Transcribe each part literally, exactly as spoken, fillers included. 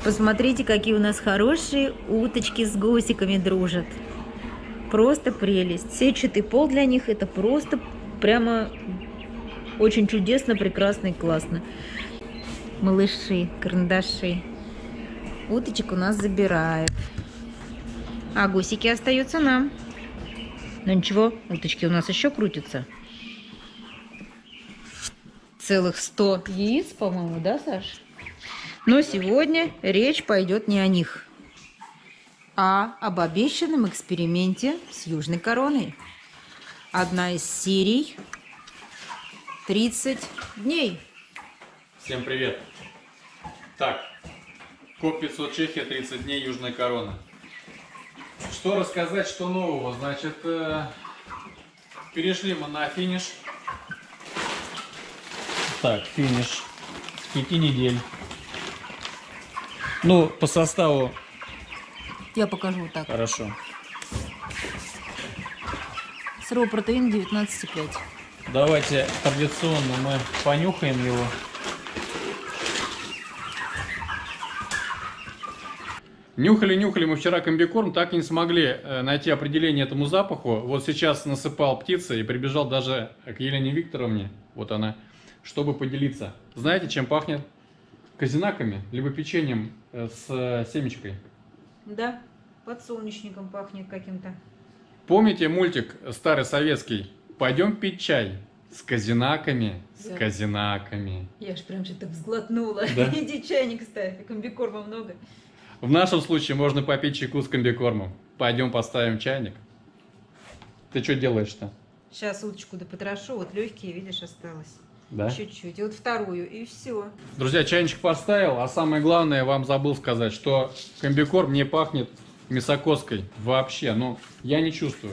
Посмотрите, какие у нас хорошие уточки с гусиками дружат. Просто прелесть. Сетчатый пол для них это просто прямо очень чудесно, прекрасно и классно. Малыши, карандаши. Уточек у нас забирают. А гусики остаются нам. Но ничего, уточки у нас еще крутятся. Целых сто яиц, по-моему, да, Саш? Но сегодня речь пойдет не о них, а об обещанном эксперименте с южной короной. Одна из серий тридцать дней. Всем привет! Так, КОП пятьсот Чехия, тридцать дней, южная корона. Что рассказать, что нового? Значит, э, перешли мы на финиш. Так, финиш с пяти недель. Ну, по составу... Я покажу вот так. Хорошо. Сырой протеин девятнадцать и пять. Давайте традиционно мы понюхаем его. Нюхали-нюхали мы вчера комбикорм, так и не смогли найти определение этому запаху. Вот сейчас насыпал птицы и прибежал даже к Елене Викторовне, вот она, чтобы поделиться. Знаете, чем пахнет? Козинаками, либо печеньем с семечкой. Да, подсолнечником пахнет каким-то. Помните мультик старый советский? Пойдем пить чай с козинаками, Да. с козинаками. Я ж прям что-то взглотнула. Да? Иди чайник ставь, комбикорма много. В нашем случае можно попить чайку с комбикормом. Пойдем поставим чайник. Ты что делаешь-то? Сейчас уточку да потрошу, вот легкие, видишь, осталось. Да? Чуть-чуть. И вот вторую, и все. Друзья, чайничек поставил, а самое главное, я вам забыл сказать, что комбикорм не пахнет мясокоской вообще. Ну, я не чувствую.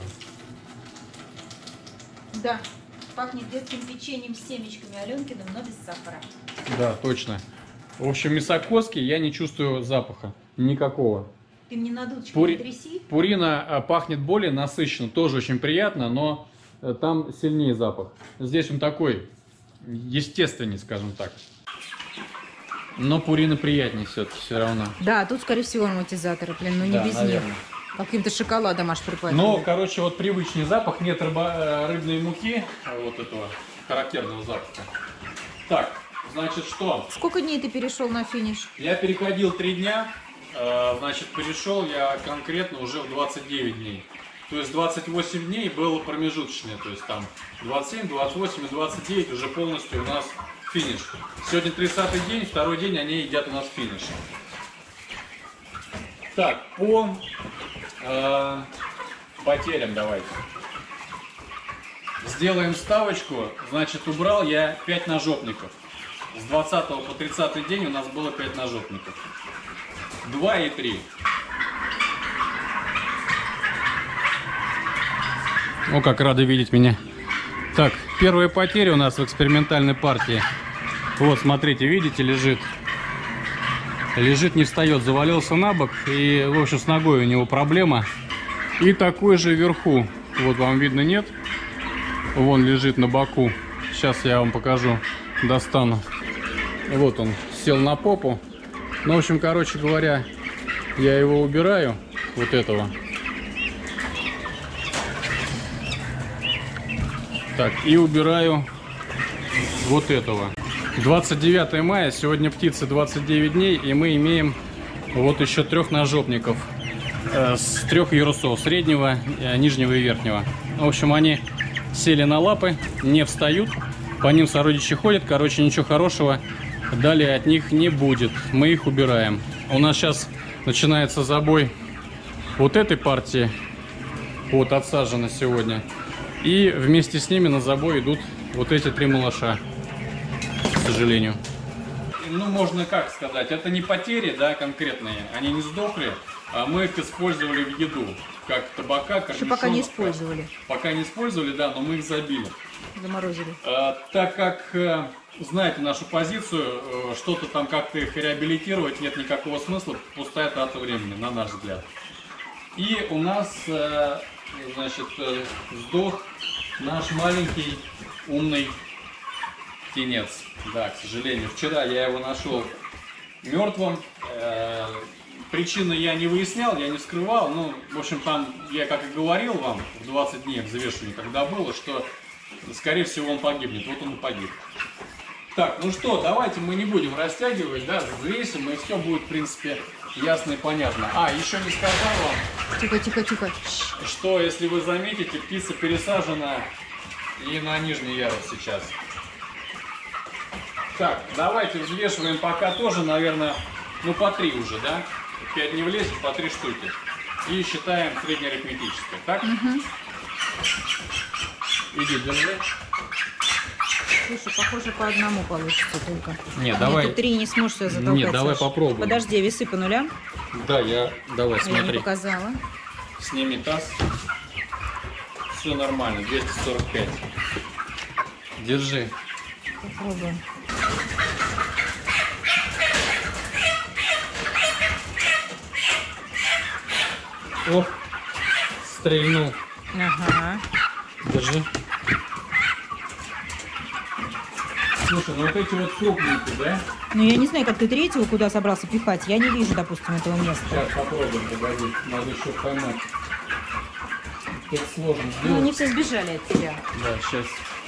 Да, пахнет детским печеньем с семечками Аленкиным, но без сахара. Да, точно. В общем, мясокоски я не чувствую запаха. Никакого. Ты мне над удочкой Пури... не тряси. Пурина а, пахнет более насыщенно, тоже очень приятно, но а, там сильнее запах. Здесь он такой естественный, скажем так. Но пурина приятнее все-таки все равно. Да, тут, скорее всего, ароматизаторы, блин, ну не Да, без наверное. них. Каким-то шоколадом аж припадет. Но, короче, вот привычный запах, нет рыба, рыбной муки, вот этого характерного запаха. Так, значит, что? Сколько дней ты перешел на финиш? Я переходил три дня, значит, перешел я конкретно уже в двадцать девять дней. То есть двадцать восемь дней было промежуточное, то есть там двадцать семь, двадцать восемь и двадцать девять уже полностью у нас финиш. Сегодня тридцатый день, второй день они едят у нас финиш. Так, по э, потерям давайте. Сделаем ставочку, значит, убрал я пять ножопников. С двадцатого по тридцатый день у нас было пять ножопников. два и три. О, как рады видеть меня. Так, первая потеря у нас в экспериментальной партии. Вот, смотрите, видите, лежит. Лежит, не встает, завалился на бок. И, в общем, с ногой у него проблема. И такой же вверху. Вот вам видно, нет? Вон лежит на боку. Сейчас я вам покажу, достану. Вот он, сел на попу. Ну, в общем, короче говоря, я его убираю, вот этого. Так, и убираю вот этого. двадцать девятое мая, сегодня птице двадцать девять дней, и мы имеем вот еще трех ножопников э, с трех ярусов, среднего, э, нижнего и верхнего. В общем, они сели на лапы, не встают, по ним сородичи ходят, короче, ничего хорошего далее от них не будет, мы их убираем. У нас сейчас начинается забой вот этой партии, вот отсажена сегодня. И вместе с ними на забой идут вот эти три малыша, к сожалению. Ну, можно как сказать, это не потери, да, конкретные, они не сдохли, а мы их использовали в еду, как табака, как Еще пока не использовали. Пока не использовали, да, но мы их забили. Заморозили. А, так как, знаете нашу позицию, что-то там как-то их реабилитировать нет никакого смысла, пустая трата времени, на наш взгляд. И у нас... Значит, сдох наш маленький умный птенец. Да, к сожалению. Вчера я его нашел мертвым. Э, причины я не выяснял, я не скрывал. Ну, в общем, там, я как и говорил вам, в двадцать дней взвешивания, когда было, что, скорее всего, он погибнет. Вот он и погиб. Так, ну что, давайте мы не будем растягивать, да, взвесим, и все будет, в принципе, ясно и понятно. А, еще не сказал вам, Тихо, тихо, тихо. что, если вы заметите, птица пересажена и на нижний ярус сейчас. Так, давайте взвешиваем пока тоже, наверное, ну по три уже, да? пять не влезет, по три штуки. И считаем среднеарифметическое, так? Угу. Иди, держи. Слушай, похоже, по одному получится только. Нет, давай. Ты три не сможешь себя затолкать. Нет, давай Саша. попробуем. Подожди, весы по нулям. Да, я... Давай, Я не смотри. показала. Сними таз. Все нормально, двести сорок пять. Держи. Попробуем. О, стрельнул. Ага. Держи. Слушай, ну вот эти вот крупненькие, да? Ну, я не знаю, как ты третьего куда собрался пихать. Я не вижу, допустим, этого места. Сейчас попробуем, погоди. Надо еще поймать. Тут сложно Ну, сделать. они все сбежали от тебя. Да, сейчас.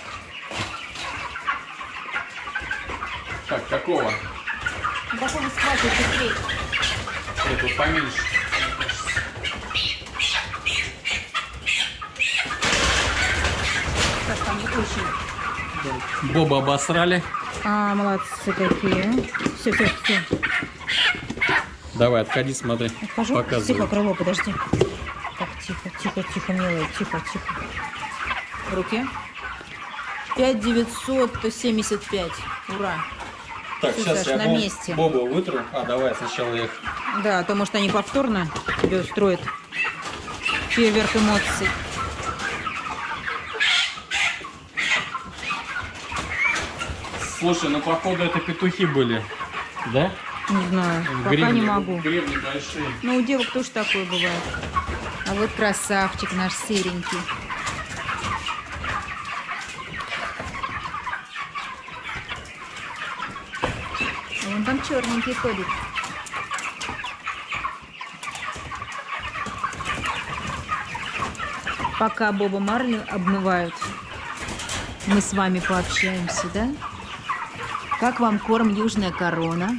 Так, какого? Такого схватит быстрее. Это поменьше. Так, там очень. Боба обосрали. А, молодцы какие. Все, все, все. Давай, отходи, смотри. Отхожу. Показывай. Тихо, крыло, подожди. Так, тихо, тихо, тихо, милая, тихо, тихо. В руке. пять девятьсот семьдесят пять. Ура. Так, Всё, сейчас Саш, я на боб- месте. Боба вытру. А, давай сначала их. Да, а то, может, они повторно тебе устроят фейерверк эмоций. Слушай, ну походу это петухи были. Да? Не знаю, пока Гребни, не могу. Гребни большие. Ну, у девок тоже такое бывает. А вот красавчик наш серенький. Вон там черненький ходит. Пока Боба Марли обмывают, мы с вами пообщаемся, да? Как вам корм Южная Корона?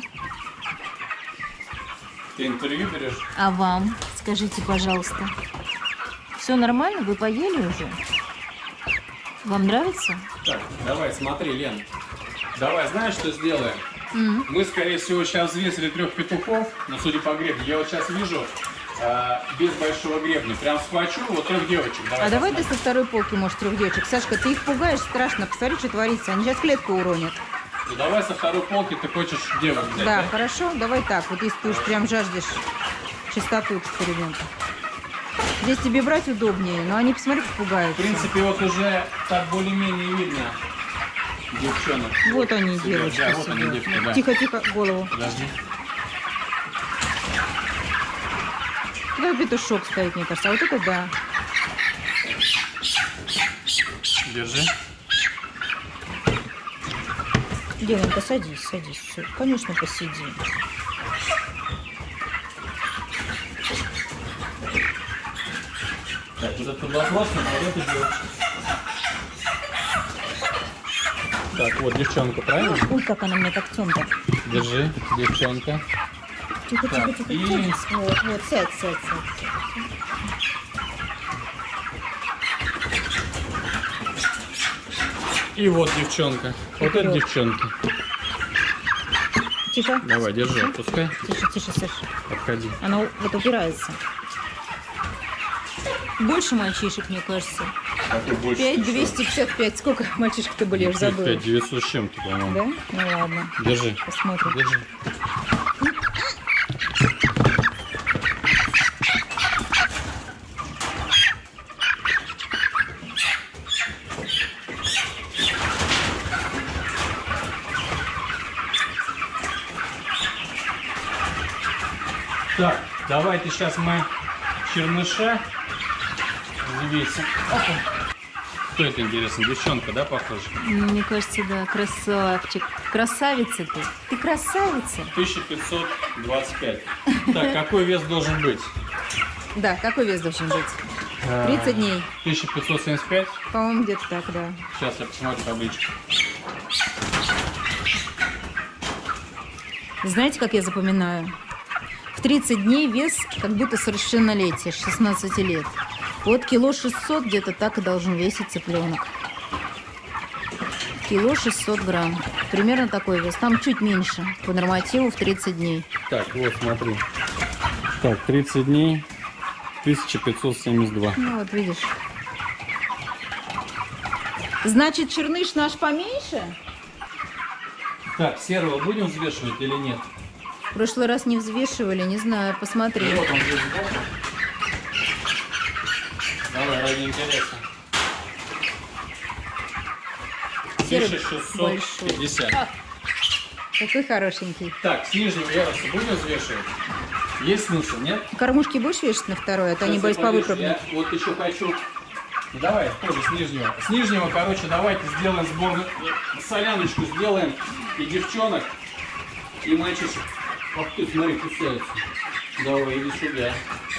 Ты интервью берешь? А вам? Скажите, пожалуйста. Все нормально? Вы поели уже? Вам нравится? Так, давай, смотри, Лен. Давай, знаешь, что сделаем? М. Мы, скорее всего, сейчас взвесили трех петухов, но судя по гребню, я вот сейчас вижу э, без большого гребня. Прям схвачу вот трех девочек. Давай А давай ты посмотрим. со второй полки, может, трех девочек. Сашка, ты их пугаешь страшно. Посмотри, что творится. Они сейчас клетку уронят. Ну, давай со второй полки ты хочешь девок взять, Да, да? хорошо. Давай так. Вот если ты уж прям жаждешь чистоты эксперимента. Здесь тебе брать удобнее, но они, посмотри, как В пугаются. принципе, вот уже так более-менее видно девчонок. Вот они, Сидят, девочки. да, вот они, сидят. девки, да. Тихо, тихо, голову. Подожди. Да, петушок стоит, мне кажется. А вот это да. Держи. Девонька, садись, садись. Всё, конечно, посиди. Так, вот это вопрос, а вот это девочка. Так, вот девчонка, правильно? Ой, как она мне так тёмка. Держи, девчонка. Тихо, Так, тихо, тихо. и- тихо. Вот, вот, сядь, сядь, сядь. И вот девчонка. Вот это Вперёд. девчонки. Тихо. Давай, держи, отпускай. Тише, тише, Саша. Отходи. Она у- вот упирается. Больше мальчишек, мне кажется. Какой больше? пять двести пятьдесят пять. Сколько мальчишек-то были, я уже забыла. пять девятьсот с чем-то, по-моему. Да? Ну ладно, Держи. посмотрим. Держи. Так, давайте сейчас мы черныша взвесим. Опа. Кто это, интересно? Девчонка, да, похоже? Ну, мне кажется, да, красавчик. Красавица ты. Ты красавица. тысяча пятьсот двадцать пять. Так, какой вес должен быть? Да, какой вес должен быть? тридцать дней. тысяча пятьсот семьдесят пять? По-моему, где-то так, да. Сейчас я посмотрю табличку. Знаете, как я запоминаю? В тридцать дней вес как будто совершеннолетие, шестнадцати лет. Вот кило шестьсот где-то так и должен весить цыпленок. Кило шестьсот грамм. Примерно такой вес. Там чуть меньше по нормативу в тридцать дней. Так, вот смотри. Так, тридцать дней, тысяча пятьсот семьдесят два. Ну вот видишь. Значит, черныш наш поменьше? Так, серого будем взвешивать или нет? В прошлый раз не взвешивали, не знаю, посмотри. Вот он здесь сбоку. Давай, ради интереса. Серый тысяча шестьсот пятьдесят. А, какой хорошенький. Так, с нижнего яруса будем взвешивать? Есть смысл, нет? Кормушки будешь вешать на второй, а то они боюсь повыкрупнуть. Я вот еще хочу... Давай, тоже с нижнего. С нижнего, короче, давайте сделаем сборную... Соляночку сделаем и девчонок, и мальчишек. Ах ты, смотри, кусаются. Давай, иди сюда.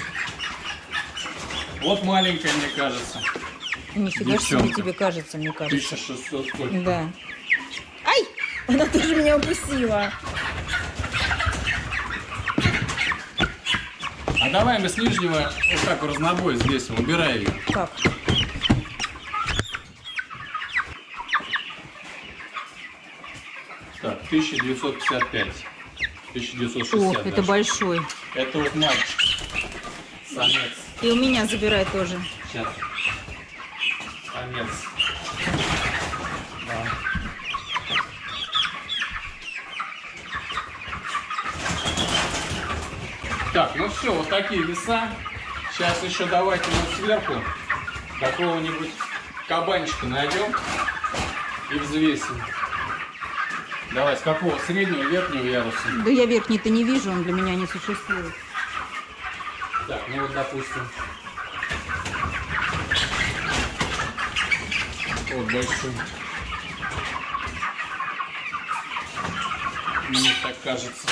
Вот маленькая, мне кажется. Нифига себе тебе кажется, мне кажется. тысяча шестьсот сколько? Да. Ай! Она тоже меня укусила. А давай мы с нижнего вот так в разнобой здесь, убирай ее. Как? Так, тысяча девятьсот пятьдесят пять. тысяча девятьсот шестьдесят. Ох, это даже. большой. Это вот мальчик. Самец. И у меня забирай тоже. Сейчас. Самец. Да. Так, ну все, вот такие веса. Сейчас еще давайте мы сверху какого-нибудь кабанчика найдем и взвесим. Давай, с какого? Среднего, верхнего яруса? Да я верхний-то не вижу, он для меня не существует. Так, ну вот допустим. Вот большой. Мне так кажется.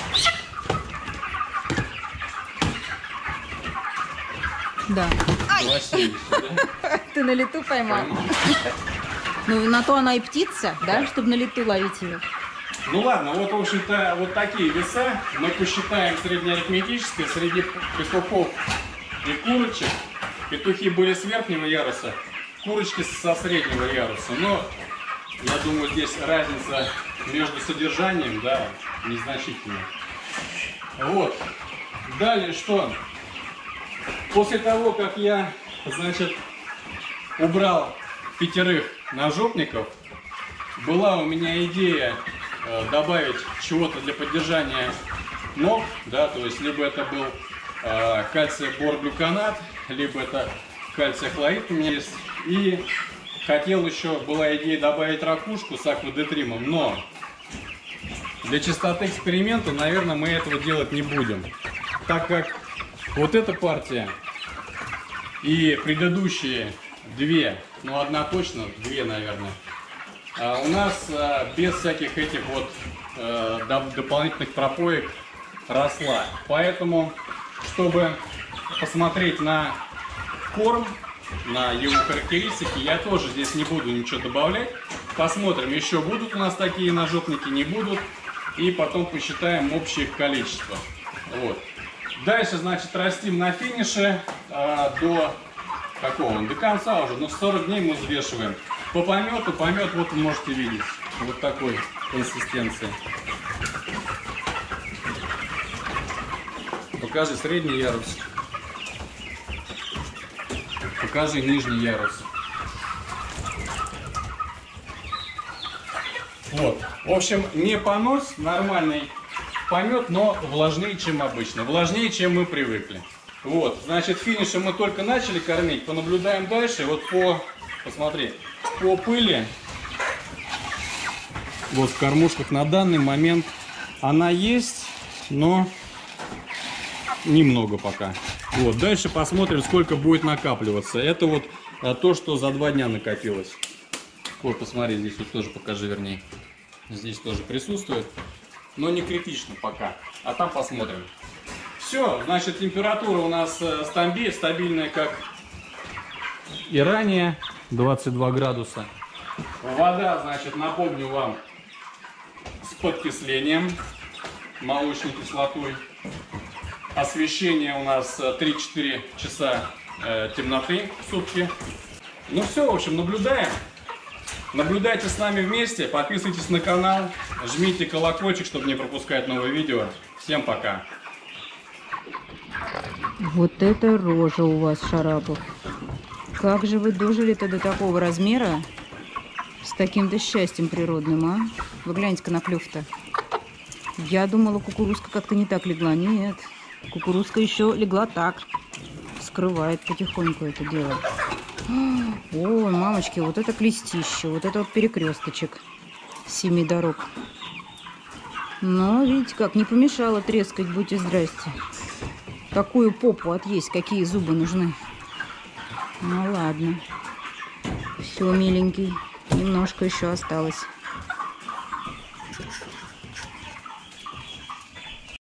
Да. два семьдесят, да? Ты на лету поймал? Ну, на то она и птица, да, чтобы на лету ловить ее. Ну ладно, вот, в общем-то, вот такие веса. Мы посчитаем среднеарифметическое среди петухов и курочек. Петухи были с верхнего яруса, курочки со среднего яруса. Но, я думаю, здесь разница между содержанием, да, незначительная. Вот. Далее что? После того, как я, значит, убрал пятерых ножопников, была у меня идея э, добавить чего-то для поддержания ног, да, то есть либо это был э, кальций-борглюканат, либо это кальций-хлорид у меня есть. И хотел еще, была идея добавить ракушку с аквадетримом, но для чистоты эксперимента, наверное, мы этого делать не будем, так как вот эта партия и предыдущие две, ну одна точно, две, наверное, а у нас а, без всяких этих вот а, доп дополнительных пропоек росла. Поэтому, чтобы посмотреть на корм, на его характеристики, я тоже здесь не буду ничего добавлять. Посмотрим, еще будут у нас такие ножопники, не будут. И потом посчитаем общее количество. Вот. Дальше, значит, растим на финише а, до какого? До конца уже, но в сорок дней мы взвешиваем. По помету, помет, вот вы можете видеть, вот такой консистенции. Покажи средний ярус. Покажи нижний ярус. Вот. В общем, не понос, нормальный помет, но влажнее, чем обычно. Влажнее, чем мы привыкли. Вот. Значит, финише мы только начали кормить. Понаблюдаем дальше. Вот по, посмотри, по пыли. Вот в кормушках на данный момент она есть, но немного пока. Вот. Дальше посмотрим, сколько будет накапливаться. Это вот а то, что за два дня накопилось. Вот, посмотри, здесь вот тоже покажи, вернее. Здесь тоже присутствует, но не критично пока. А там посмотрим. Все, значит, температура у нас стабиль, стабильная, как и ранее, двадцать два градуса. Вода, значит, напомню вам, с подкислением, молочной кислотой. Освещение у нас три-четыре часа э, темноты в сутки. Ну все, в общем, наблюдаем. Наблюдайте с нами вместе, подписывайтесь на канал, жмите колокольчик, чтобы не пропускать новые видео. Всем пока! Вот это рожа у вас, Шарапов. Как же вы дожили-то до такого размера с таким-то счастьем природным, а? Вы гляньте-ка на клюв-то. Я думала, кукурузка как-то не так легла. Нет, кукурузка еще легла так. Скрывает потихоньку это дело. Ой, мамочки, вот это клестище, вот это вот перекресточек семи дорог. Но, видите как, не помешало трескать, будьте здрасте. Какую попу отъесть, какие зубы нужны. Ну ладно. Все, миленький, немножко еще осталось.